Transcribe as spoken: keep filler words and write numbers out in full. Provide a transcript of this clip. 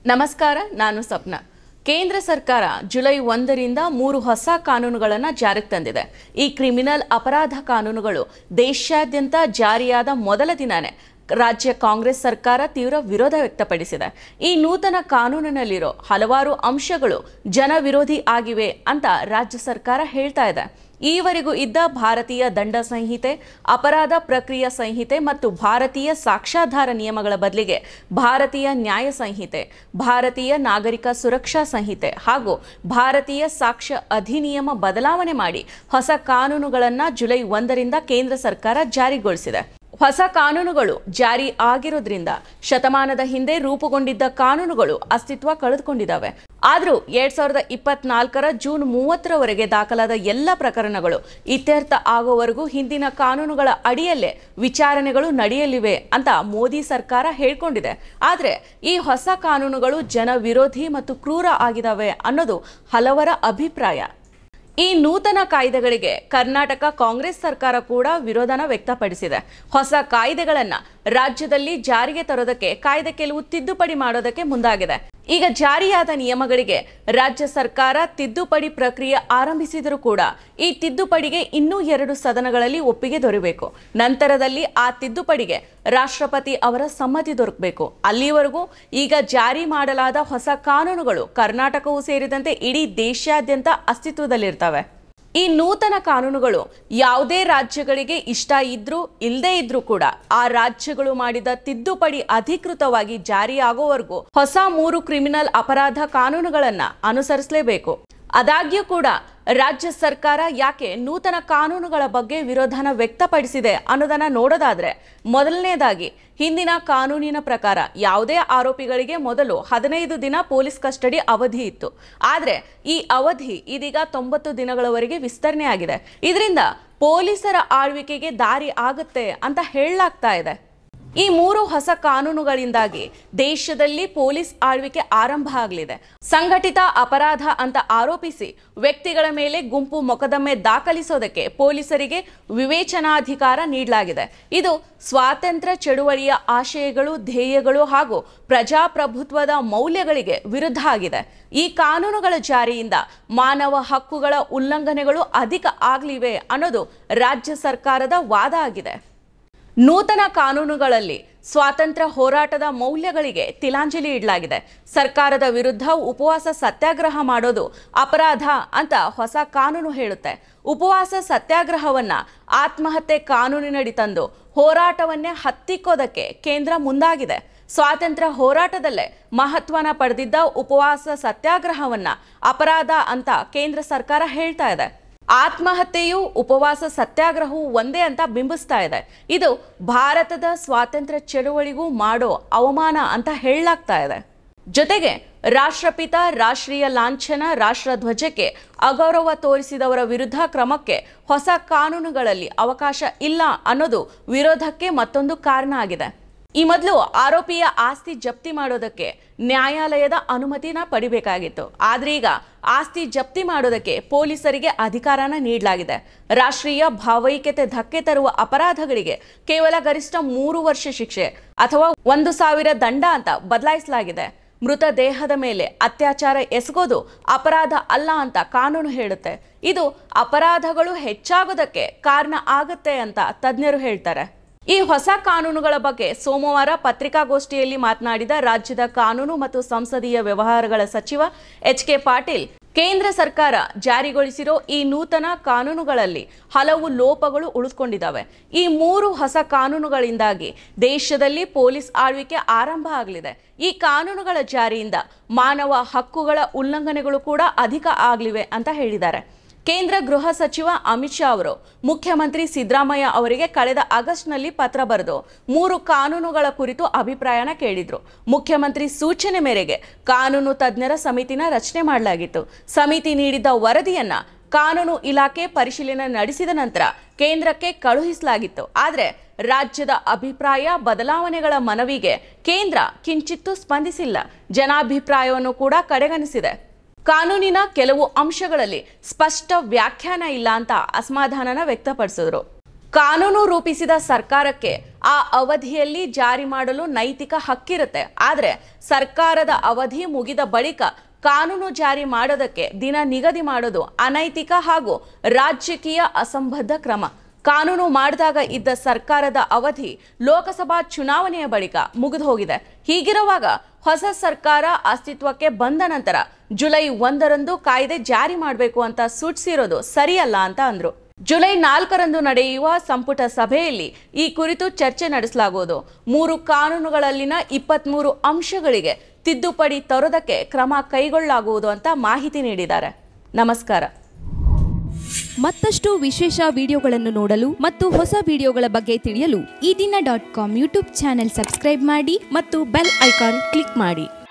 ನಮಸ್ಕಾರ, ನಾನು ಸಪ್ನ. ಕೇಂದ್ರ ಸರ್ಕಾರ ಜುಲೈ ಒಂದರಿಂದ ಮೂರು ಹೊಸ ಕಾನೂನುಗಳನ್ನು ಜಾರಿಗೆ ತಂದಿದೆ. ಈ ಕ್ರಿಮಿನಲ್ ಅಪರಾಧ ಕಾನೂನುಗಳು ದೇಶಾದ್ಯಂತ ಜಾರಿಯಾದ ಮೊದಲ ದಿನನೇ ರಾಜ್ಯ ಕಾಂಗ್ರೆಸ್ ಸರ್ಕಾರ ತೀವ್ರ ವಿರೋಧ ವ್ಯಕ್ತಪಡಿಸಿದೆ. ಈ ನೂತನ ಕಾನೂನಿನಲ್ಲಿರೋ ಹಲವಾರು ಅಂಶಗಳು ಜನವಿರೋಧಿ ಆಗಿವೆ ಅಂತ ರಾಜ್ಯ ಸರ್ಕಾರ ಹೇಳ್ತಾ ಇದೆ. ಈವರೆಗೂ ಇದ್ದ ಭಾರತೀಯ ದಂಡ ಸಂಹಿತೆ, ಅಪರಾಧ ಪ್ರಕ್ರಿಯಾ ಸಂಹಿತೆ ಮತ್ತು ಭಾರತೀಯ ಸಾಕ್ಷ್ಯಾಧಾರ ನಿಯಮಗಳ ಬದಲಿಗೆ ಭಾರತೀಯ ನ್ಯಾಯ ಸಂಹಿತೆ, ಭಾರತೀಯ ನಾಗರಿಕ ಸುರಕ್ಷಾ ಸಂಹಿತೆ ಹಾಗೂ ಭಾರತೀಯ ಸಾಕ್ಷ್ಯ ಅಧಿನಿಯಮ ಬದಲಾವಣೆ ಮಾಡಿ ಹೊಸ ಕಾನೂನುಗಳನ್ನು ಜುಲೈ ಒಂದರಿಂದ ಕೇಂದ್ರ ಸರ್ಕಾರ ಜಾರಿಗೊಳಿಸಿದೆ. ಹೊಸ ಕಾನೂನುಗಳು ಜಾರಿ ಆಗಿರೋದ್ರಿಂದ ಶತಮಾನದ ಹಿಂದೆ ರೂಪುಗೊಂಡಿದ್ದ ಕಾನೂನುಗಳು ಅಸ್ತಿತ್ವ ಕಳೆದುಕೊಂಡಿದ್ದಾವೆ. ಆದರೂ ಎರಡ್ ಸಾವಿರದ ಇಪ್ಪತ್ನಾಲ್ಕರ ಜೂನ್ ಮೂವತ್ತರವರೆಗೆ ದಾಖಲಾದ ಎಲ್ಲ ಪ್ರಕರಣಗಳು ಇತ್ಯರ್ಥ ಆಗುವವರೆಗೂ ಹಿಂದಿನ ಕಾನೂನುಗಳ ಅಡಿಯಲ್ಲೇ ವಿಚಾರಣೆಗಳು ನಡೆಯಲಿವೆ ಅಂತ ಮೋದಿ ಸರ್ಕಾರ ಹೇಳ್ಕೊಂಡಿದೆ. ಆದರೆ ಈ ಹೊಸ ಕಾನೂನುಗಳು ಜನ ವಿರೋಧಿ ಮತ್ತು ಕ್ರೂರ ಆಗಿದ್ದಾವೆ ಅನ್ನೋದು ಹಲವರ ಅಭಿಪ್ರಾಯ. ಈ ನೂತನ ಕಾಯ್ದೆಗಳಿಗೆ ಕರ್ನಾಟಕ ಕಾಂಗ್ರೆಸ್ ಸರ್ಕಾರ ಕೂಡ ವಿರೋಧನ ವ್ಯಕ್ತಪಡಿಸಿದೆ. ಹೊಸ ಕಾಯ್ದೆಗಳನ್ನು ರಾಜ್ಯದಲ್ಲಿ ಜಾರಿಗೆ ತರೋದಕ್ಕೆ ಕಾಯ್ದೆ ಕೆಲವು ತಿದ್ದುಪಡಿ ಮಾಡೋದಕ್ಕೆ ಮುಂದಾಗಿದೆ. ಈಗ ಜಾರಿಯಾದ ನಿಯಮಗಳಿಗೆ ರಾಜ್ಯ ಸರ್ಕಾರ ತಿದ್ದುಪಡಿ ಪ್ರಕ್ರಿಯೆ ಆರಂಭಿಸಿದರೂ ಕೂಡ ಈ ತಿದ್ದುಪಡಿಗೆ ಇನ್ನೂ ಎರಡು ಸದನಗಳಲ್ಲಿ ಒಪ್ಪಿಗೆ ದೊರೆಯಬೇಕು. ನಂತರದಲ್ಲಿ ಆ ತಿದ್ದುಪಡಿಗೆ ರಾಷ್ಟ್ರಪತಿ ಅವರ ಸಮ್ಮತಿ ದೊರಕಬೇಕು. ಅಲ್ಲಿವರೆಗೂ ಈಗ ಜಾರಿ ಮಾಡಲಾದ ಹೊಸ ಕಾನೂನುಗಳು ಕರ್ನಾಟಕವೂ ಸೇರಿದಂತೆ ಇಡೀ ದೇಶಾದ್ಯಂತ ಅಸ್ತಿತ್ವದಲ್ಲಿರ್ತವೆ. ಈ ನೂತನ ಕಾನೂನುಗಳು ಯಾವುದೇ ರಾಜ್ಯಗಳಿಗೆ ಇಷ್ಟ ಇದ್ರೂ ಇಲ್ಲದೇ ಇದ್ರೂ ಕೂಡ ಆ ರಾಜ್ಯಗಳು ಮಾಡಿದ ತಿದ್ದುಪಡಿ ಅಧಿಕೃತವಾಗಿ ಜಾರಿಯಾಗುವವರೆಗೂ ಹೊಸ ಮೂರು ಕ್ರಿಮಿನಲ್ ಅಪರಾಧ ಕಾನೂನುಗಳನ್ನು ಅನುಸರಿಸಲೇಬೇಕು. ಆದಾಗ್ಯೂ ಕೂಡ ರಾಜ್ಯ ಸರ್ಕಾರ ಯಾಕೆ ನೂತನ ಕಾನೂನುಗಳ ಬಗ್ಗೆ ವಿರೋಧನ ವ್ಯಕ್ತಪಡಿಸಿದೆ ಅನ್ನೋದನ್ನ ನೋಡೋದಾದ್ರೆ, ಮೊದಲನೇದಾಗಿ ಹಿಂದಿನ ಕಾನೂನಿನ ಪ್ರಕಾರ ಯಾವುದೇ ಆರೋಪಿಗಳಿಗೆ ಮೊದಲು ಹದಿನೈದು ದಿನ ಪೊಲೀಸ್ ಕಸ್ಟಡಿ ಅವಧಿ ಇತ್ತು. ಆದರೆ ಈ ಅವಧಿ ಇದೀಗ ತೊಂಬತ್ತು ದಿನಗಳವರೆಗೆ ವಿಸ್ತರಣೆ ಆಗಿದೆ. ಇದರಿಂದ ಪೊಲೀಸರ ಆಳ್ವಿಕೆಗೆ ದಾರಿ ಆಗುತ್ತೆ ಅಂತ ಹೇಳಲಾಗ್ತಾ ಇದೆ. ಈ ಮೂರು ಹೊಸ ಕಾನೂನುಗಳಿಂದಾಗಿ ದೇಶದಲ್ಲಿ ಪೊಲೀಸ್ ಆಳ್ವಿಕೆ ಆರಂಭ ಆಗಲಿದೆ. ಸಂಘಟಿತ ಅಪರಾಧ ಅಂತ ಆರೋಪಿಸಿ ವ್ಯಕ್ತಿಗಳ ಮೇಲೆ ಗುಂಪು ಮೊಕದ್ದಮೆ ದಾಖಲಿಸೋದಕ್ಕೆ ಪೊಲೀಸರಿಗೆ ವಿವೇಚನಾಧಿಕಾರ ನೀಡಲಾಗಿದೆ. ಇದು ಸ್ವಾತಂತ್ರ್ಯ ಚಳುವಳಿಯ ಆಶಯಗಳು, ಧ್ಯೇಯಗಳು ಹಾಗೂ ಪ್ರಜಾಪ್ರಭುತ್ವದ ಮೌಲ್ಯಗಳಿಗೆ ವಿರುದ್ಧ ಆಗಿದೆ. ಈ ಕಾನೂನುಗಳ ಜಾರಿಯಿಂದ ಮಾನವ ಹಕ್ಕುಗಳ ಉಲ್ಲಂಘನೆಗಳು ಅಧಿಕ ಆಗಲಿವೆ ಅನ್ನೋದು ರಾಜ್ಯ ಸರ್ಕಾರದ ವಾದ ಆಗಿದೆ. ನೂತನ ಕಾನೂನುಗಳಲ್ಲಿ ಸ್ವಾತಂತ್ರ್ಯ ಹೋರಾಟದ ಮೌಲ್ಯಗಳಿಗೆ ತಿಲಾಂಜಲಿ ಇಡಲಾಗಿದೆ. ಸರ್ಕಾರದ ವಿರುದ್ಧ ಉಪವಾಸ ಸತ್ಯಾಗ್ರಹ ಮಾಡೋದು ಅಪರಾಧ ಅಂತ ಹೊಸ ಕಾನೂನು ಹೇಳುತ್ತೆ. ಉಪವಾಸ ಸತ್ಯಾಗ್ರಹವನ್ನ ಆತ್ಮಹತ್ಯೆ ಕಾನೂನಿನಡಿ ತಂದು ಹೋರಾಟವನ್ನೇ ಹತ್ತಿಕ್ಕೋದಕ್ಕೆ ಕೇಂದ್ರ ಮುಂದಾಗಿದೆ. ಸ್ವಾತಂತ್ರ್ಯ ಹೋರಾಟದಲ್ಲೇ ಮಹತ್ವನ ಪಡೆದಿದ್ದ ಉಪವಾಸ ಸತ್ಯಾಗ್ರಹವನ್ನ ಅಪರಾಧ ಅಂತ ಕೇಂದ್ರ ಸರ್ಕಾರ ಹೇಳ್ತಾ ಇದೆ. ಆತ್ಮಹತ್ಯೆಯು ಉಪವಾಸ ಸತ್ಯಾಗ್ರಹವು ಒಂದೇ ಅಂತ ಬಿಂಬಿಸ್ತಾ ಇದೆ. ಇದು ಭಾರತದ ಸ್ವಾತಂತ್ರ್ಯ ಚಳುವಳಿಗೂ ಮಾಡೋ ಅವಮಾನ ಅಂತ ಹೇಳಲಾಗ್ತಾ ಇದೆ. ಜೊತೆಗೆ ರಾಷ್ಟ್ರಪಿತ, ರಾಷ್ಟ್ರೀಯ ಲಾಂಛನ, ರಾಷ್ಟ್ರಧ್ವಜಕ್ಕೆ ಅಗೌರವ ತೋರಿಸಿದವರ ವಿರುದ್ಧ ಕ್ರಮಕ್ಕೆ ಹೊಸ ಕಾನೂನುಗಳಲ್ಲಿ ಅವಕಾಶ ಇಲ್ಲ ಅನ್ನೋದು ವಿರೋಧಕ್ಕೆ ಮತ್ತೊಂದು ಕಾರಣ ಆಗಿದೆ. ಈ ಮೊದಲು ಆರೋಪಿಯ ಆಸ್ತಿ ಜಪ್ತಿ ಮಾಡೋದಕ್ಕೆ ನ್ಯಾಯಾಲಯದ ಅನುಮತಿನ ಪಡಿಬೇಕಾಗಿತ್ತು. ಆದ್ರೆ ಈಗ ಆಸ್ತಿ ಜಪ್ತಿ ಮಾಡೋದಕ್ಕೆ ಪೊಲೀಸರಿಗೆ ಅಧಿಕಾರನ ನೀಡಲಾಗಿದೆ. ರಾಷ್ಟ್ರೀಯ ಭಾವೈಕ್ಯತೆ ಧಕ್ಕೆ ತರುವ ಅಪರಾಧಗಳಿಗೆ ಕೇವಲ ಗರಿಷ್ಠ ಮೂರು ವರ್ಷ ಶಿಕ್ಷೆ ಅಥವಾ ಒಂದು ಸಾವಿರ ದಂಡ ಅಂತ ಬದಲಾಯಿಸಲಾಗಿದೆ. ಮೃತ ದೇಹದ ಮೇಲೆ ಅತ್ಯಾಚಾರ ಎಸಗೋದು ಅಪರಾಧ ಅಲ್ಲ ಅಂತ ಕಾನೂನು ಹೇಳುತ್ತೆ. ಇದು ಅಪರಾಧಗಳು ಹೆಚ್ಚಾಗೋದಕ್ಕೆ ಕಾರಣ ಆಗುತ್ತೆ ಅಂತ ತಜ್ಞರು ಹೇಳ್ತಾರೆ. ಈ ಹೊಸ ಕಾನೂನುಗಳ ಬಗ್ಗೆ ಸೋಮವಾರ ಪತ್ರಿಕಾಗೋಷ್ಠಿಯಲ್ಲಿ ಮಾತನಾಡಿದ ರಾಜ್ಯದ ಕಾನೂನು ಮತ್ತು ಸಂಸದೀಯ ವ್ಯವಹಾರಗಳ ಸಚಿವ ಎಚ್ ಕೆ ಪಾಟೀಲ್, ಕೇಂದ್ರ ಸರ್ಕಾರ ಜಾರಿಗೊಳಿಸಿರೋ ಈ ನೂತನ ಕಾನೂನುಗಳಲ್ಲಿ ಹಲವು ಲೋಪಗಳು ಉಳಿದುಕೊಂಡಿದ್ದಾವೆ. ಈ ಮೂರು ಹೊಸ ಕಾನೂನುಗಳಿಂದಾಗಿ ದೇಶದಲ್ಲಿ ಪೊಲೀಸ್ ಆಳ್ವಿಕೆ ಆರಂಭ ಆಗಲಿದೆ. ಈ ಕಾನೂನುಗಳ ಜಾರಿಯಿಂದ ಮಾನವ ಹಕ್ಕುಗಳ ಉಲ್ಲಂಘನೆಗಳು ಕೂಡ ಅಧಿಕ ಆಗಲಿವೆ ಅಂತ ಹೇಳಿದ್ದಾರೆ. ಕೇಂದ್ರ ಗೃಹ ಸಚಿವ ಅಮಿತ್ ಶಾ ಅವರು ಮುಖ್ಯಮಂತ್ರಿ ಸಿದ್ದರಾಮಯ್ಯ ಅವರಿಗೆ ಕಳೆದ ಆಗಸ್ಟ್ನಲ್ಲಿ ಪತ್ರ ಬರೆದು ಮೂರು ಕಾನೂನುಗಳ ಕುರಿತು ಅಭಿಪ್ರಾಯನ ಕೇಳಿದ್ರು. ಮುಖ್ಯಮಂತ್ರಿ ಸೂಚನೆ ಮೇರೆಗೆ ಕಾನೂನು ತಜ್ಞರ ಸಮಿತಿನ ರಚನೆ ಮಾಡಲಾಗಿತ್ತು. ಸಮಿತಿ ನೀಡಿದ ವರದಿಯನ್ನ ಕಾನೂನು ಇಲಾಖೆ ಪರಿಶೀಲನೆ ನಡೆಸಿದ ನಂತರ ಕೇಂದ್ರಕ್ಕೆ ಕಳುಹಿಸಲಾಗಿತ್ತು. ಆದರೆ ರಾಜ್ಯದ ಅಭಿಪ್ರಾಯ ಬದಲಾವಣೆಗಳ ಮನವಿಗೆ ಕೇಂದ್ರ ಕಿಂಚಿತ್ತೂ ಸ್ಪಂದಿಸಿಲ್ಲ. ಜನಾಭಿಪ್ರಾಯವನ್ನು ಕೂಡ ಕಡೆಗಣಿಸಿದೆ. ಕಾನೂನಿನ ಕೆಲವು ಅಂಶಗಳಲ್ಲಿ ಸ್ಪಷ್ಟ ವ್ಯಾಖ್ಯಾನ ಇಲ್ಲ ಅಂತ ಅಸಮಾಧಾನನ ವ್ಯಕ್ತಪಡಿಸಿದರು. ಕಾನೂನು ರೂಪಿಸಿದ ಸರ್ಕಾರಕ್ಕೆ ಆ ಅವಧಿಯಲ್ಲಿ ಜಾರಿ ಮಾಡಲು ನೈತಿಕ ಹಕ್ಕಿರುತ್ತೆ. ಆದರೆ ಸರ್ಕಾರದ ಅವಧಿ ಮುಗಿದ ಬಳಿಕ ಕಾನೂನು ಜಾರಿ ಮಾಡೋದಕ್ಕೆ ದಿನ ನಿಗದಿ ಮಾಡೋದು ಅನೈತಿಕ ಹಾಗೂ ರಾಜಕೀಯ ಅಸಂಬದ್ಧ ಕ್ರಮ. ಕಾನೂನು ಮಾಡಿದಾಗ ಇದ್ದ ಸರ್ಕಾರದ ಅವಧಿ ಲೋಕಸಭಾ ಚುನಾವಣೆಯ ಬಳಿಕ ಮುಗಿದು ಹೋಗಿದೆ. ಹೀಗಿರುವಾಗ ಹೊಸ ಸರ್ಕಾರ ಅಸ್ತಿತ್ವಕ್ಕೆ ಬಂದ ನಂತರ ಜುಲೈ ಒಂದರಂದು ಕಾಯ್ದೆ ಜಾರಿ ಮಾಡಬೇಕು ಅಂತ ಸೂಚಿಸಿರೋದು ಸರಿಯಲ್ಲ ಅಂತ ಅಂದ್ರು. ಜುಲೈ ನಾಲ್ಕರಂದು ನಡೆಯುವ ಸಂಪುಟ ಸಭೆಯಲ್ಲಿ ಈ ಕುರಿತು ಚರ್ಚೆ ನಡೆಸಲಾಗುವುದು. ಮೂರು ಕಾನೂನುಗಳಲ್ಲಿನ ಇಪ್ಪತ್ಮೂರು ಅಂಶಗಳಿಗೆ ತಿದ್ದುಪಡಿ ತರೋದಕ್ಕೆ ಕ್ರಮ ಕೈಗೊಳ್ಳಲಾಗುವುದು ಅಂತ ಮಾಹಿತಿ ನೀಡಿದ್ದಾರೆ. ನಮಸ್ಕಾರ. ಮತ್ತಷ್ಟು ವಿಶೇಷ ವಿಡಿಯೋಗಳನ್ನು ನೋಡಲು ಮತ್ತು ಹೊಸ ವಿಡಿಯೋಗಳ ಬಗ್ಗೆ ತಿಳಿಯಲು Eedina dot com YouTube channel subscribe ಮಾಡಿ ಮತ್ತು ಬೆಲ್ ಐಕಾನ್ ಕ್ಲಿಕ್ ಮಾಡಿ.